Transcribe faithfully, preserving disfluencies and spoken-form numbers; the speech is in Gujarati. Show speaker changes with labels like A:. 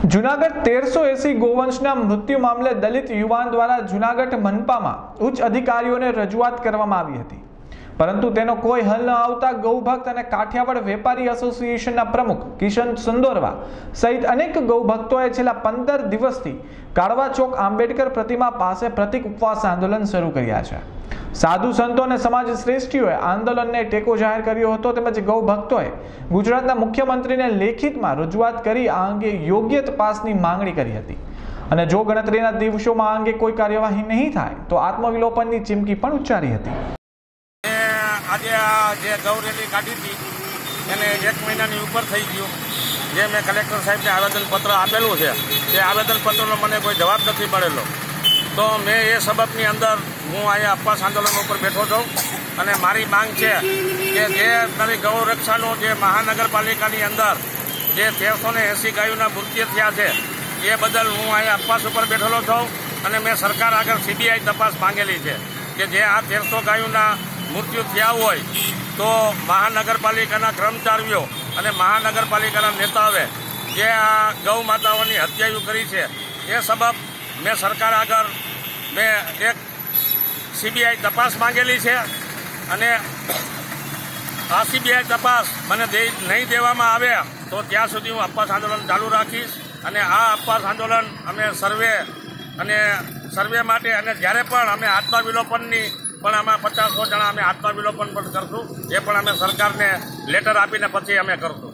A: जुनागढ़ तेरसो एसी गोवंशना मृत्यु मामले दलित युवान द्वारा जुनागढ़ मनपा में उच्च अधिकारीओं ने रजूआत करवामां आवी हती, परंतु तेनो कोई हल न आवता गौभक्त और काठियावाड़ वेपारी एसोसिएशन प्रमुख किशन संदोरवा सहित अनेक गौभक्तोए छेल्ला पंदर दिवसथी काळवा चौक आंबेडकर प्रतिमा पासे प्रतीक उपवास आंदोलन शुरू कर्या छे। साधु संतो और समाज श्रेष्ठीओए आंदोलन ने टेको जाहिर कर्यो हतो, तेमज गौभक्तोए गुजरातना मुख्यमंत्री ने लेखित में रजूआत करी आ अंगे योग्य तपासनी मांगणी करी हती अने जो गणतरीना दिवसोमां आ अंगे कोई कार्यवाही नहीं थाय तो आत्मविलोपननी चीमकी पण उच्चारी हती।
B: आज जे गौ रेली काढ़ी थी એને એક મહિનાની ઉપર થઈ ગયો, જે મેં કલેક્ટર સાહેબને આવેદનપત્ર આપેલું છે તે આવેદનપત્રનો મને કોઈ જવાબ નથી મળેલો, તો મેં એ સબબની અંદર હું અહીંયા ઉપવાસ આંદોલન ઉપર બેઠો છું અને મારી માંગ છે કે જે નવી ગૌ રક્ષાનું જે મહાનગરપાલિકાની અંદર જે તેરસો ને એંસી ગાયોના મૃત્યુ થયા છે એ બદલ હું અહીંયા ઉપવાસ ઉપર બેઠેલો છું અને મેં સરકાર આગળ સીબીઆઈ તપાસ માંગેલી છે કે જે આ તેરસો ગાયોના મૃત્યુ થયા હોય તો મહાનગરપાલિકાના કર્મચારીઓ અને મહાનગરપાલિકાના નેતાઓએ જે આ ગૌ માતાઓની હત્યાઓ કરી છે એ સબબ મેં સરકાર આગળ મેં એક સીબીઆઈ તપાસ માંગેલી છે અને આ સીબીઆઈ તપાસ મને દે નહીં દેવામાં આવે તો ત્યાં સુધી હું ઉપવાસ આંદોલન ચાલુ રાખીશ અને આ ઉપવાસ આંદોલન અમે સર્વે અને સર્વે માટે અને જ્યારે પણ અમે આત્મવિલોપનની પણ આમાં પચાસો જણા અમે આત્મવિલોપન પણ કરશું, એ પણ અમે સરકારને લેટર આપીને પછી અમે કરશું।